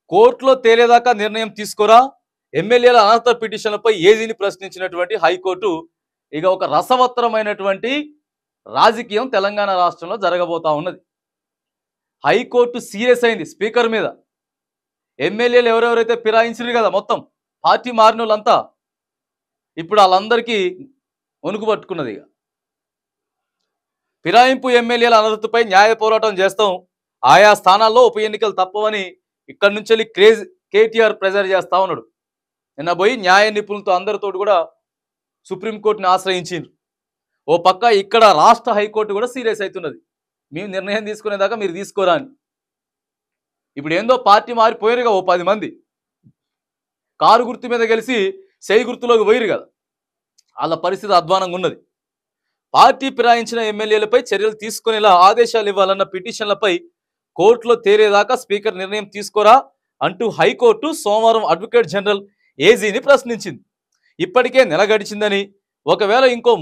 కోర్టులో తేలేదాకా నిర్ణయం తీసుకోరా, ఎమ్మెల్యేల అనర్హత పిటిషన్లపై ఏజీని ప్రశ్నించినటువంటి హైకోర్టు ఇక ఒక రసవత్తరమైనటువంటి రాజకీయం తెలంగాణ రాష్ట్రంలో జరగబోతా ఉన్నది. హైకోర్టు సీరియస్ అయింది స్పీకర్ మీద. ఎమ్మెల్యేలు ఎవరెవరైతే ఫిరాయించారు కదా, మొత్తం పార్టీ మారిన వాళ్ళంతా ఇప్పుడు వాళ్ళందరికీ వణుకు పట్టుకున్నది. ఇక ఫిరాయింపు ఎమ్మెల్యేల అనర్హతపై న్యాయ పోరాటం చేస్తాం, ఆయా స్థానాల్లో ఉప ఎన్నికలు తప్పవని ఇక్కడి నుంచి వెళ్ళి కేటీఆర్ ప్రెజర్ చేస్తా ఉన్నాడు. నిన్న పోయి న్యాయ నిపుణులతో అందరితో కూడా సుప్రీంకోర్టుని ఆశ్రయించిండ్రు. ఓ పక్క ఇక్కడ రాష్ట్ర హైకోర్టు కూడా సీరియస్ అవుతున్నది, మేము నిర్ణయం తీసుకునేదాకా మీరు తీసుకోరా అని. ఇప్పుడు ఏందో పార్టీ మారిపోయారుగా, ఓ 10 మంది కారు గుర్తు మీద గెలిచి చేయి గుర్తులోకి పోయిరు కదా, వాళ్ళ పరిస్థితి అధ్వానంగా ఉన్నది. పార్టీ ఫిరాయించిన ఎమ్మెల్యేలపై చర్యలు తీసుకునేలా ఆదేశాలు ఇవ్వాలన్న పిటిషన్లపై కోర్టులో తేలేదాకా స్పీకర్ నిర్ణయం తీసుకోరా అంటూ హైకోర్టు సోమవారం అడ్వకేట్ జనరల్ ఏజీని ప్రశ్నించింది. ఇప్పటికే నెల గడిచిందని, ఒకవేళ ఇంకో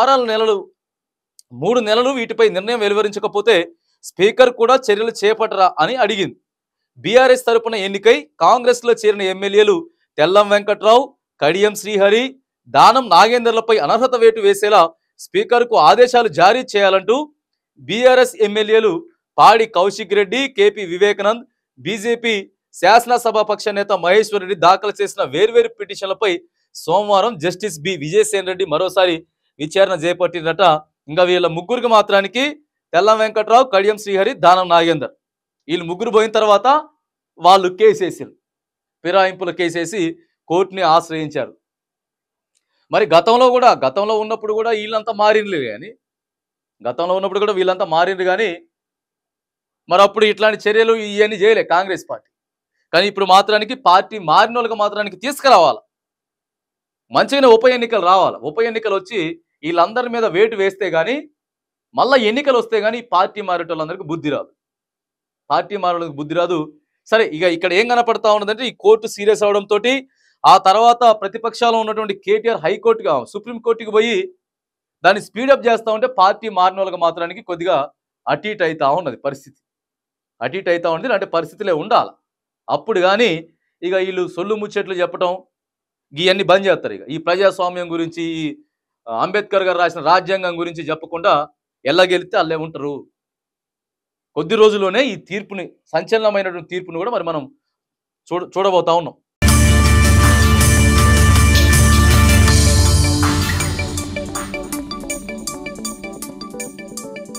3 నెలలు వీటిపై నిర్ణయం వెలువరించకపోతే స్పీకర్ కూడా చర్యలు చేపట్టరా అని అడిగింది. బీఆర్ఎస్ తరపున ఎన్నికై కాంగ్రెస్లో చేరిన ఎమ్మెల్యేలు తెల్లం వెంకట్రావు, కడియం శ్రీహరి, దానం నాగేందర్లపై అనర్హత వేటు వేసేలా స్పీకర్కు ఆదేశాలు జారీ చేయాలంటూ బీఆర్ఎస్ ఎమ్మెల్యేలు పాడి కౌశిక్ రెడ్డి, కేపీ వివేకానంద్, బీజేపీ శాసనసభాపక్ష నేత మహేశ్వర్ రెడ్డి దాఖలు చేసిన వేర్వేరు పిటిషన్లపై సోమవారం జస్టిస్ బి విజయసేన్ రెడ్డి మరోసారి విచారణ చేపట్టినట. ఇంకా వీళ్ళ ముగ్గురికి మాత్రానికి తెల్లం వెంకట్రావు, కడియం శ్రీహరి, దానం నాగేందర్, వీళ్ళు ముగ్గురు పోయిన తర్వాత వాళ్ళు కేసేసారు, ఫిరాయింపుల కేసేసి కోర్టుని ఆశ్రయించారు. మరి గతంలో ఉన్నప్పుడు కూడా వీళ్ళంతా మారిండ్రు కానీ మరి అప్పుడు ఇట్లాంటి చర్యలు ఇవన్నీ చేయలే కాంగ్రెస్ పార్టీ. కానీ ఇప్పుడు మాత్రానికి పార్టీ మారిన వాళ్ళకి మాత్రానికి తీసుకురావాలి, మంచిగానే ఉప ఎన్నికలు రావాలి. ఉప ఎన్నికలు వచ్చి వీళ్ళందరి మీద వేటు వేస్తే కానీ, మళ్ళీ ఎన్నికలు వస్తే కానీ పార్టీ మారేటోళ్ళందరికీ బుద్ధి రాదు. సరే, ఇక ఇక్కడ ఏం కనపడతా ఉన్నదంటే ఈ కోర్టు సీరియస్ అవడంతో ఆ తర్వాత ప్రతిపక్షాలు ఉన్నటువంటి కేటీఆర్ హైకోర్టుగా సుప్రీంకోర్టుకి పోయి దాన్ని స్పీడప్ చేస్తూ ఉంటే పార్టీ మారిన వాళ్ళకి మాత్రానికి కొద్దిగా అటు ఇటు అవుతా ఉన్నది పరిస్థితి. అంటే పరిస్థితులే ఉండాలి. అప్పుడు కానీ ఇక వీళ్ళు సొల్లు ముచ్చట్లు చెప్పటం ఇవన్నీ బంద్ చేస్తారు. ఇక ఈ ప్రజాస్వామ్యం గురించి, ఈ అంబేద్కర్ గారు రాసిన రాజ్యాంగం గురించి చెప్పకుండా ఎల్లగెలితే అల్లే ఉంటారు. కొద్ది రోజుల్లోనే ఈ తీర్పుని, సంచలనమైనటువంటి తీర్పుని కూడా మరి మనం చూడబోతా ఉన్నాం.